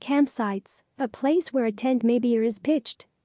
Campsites, a place where a tent may be or is pitched.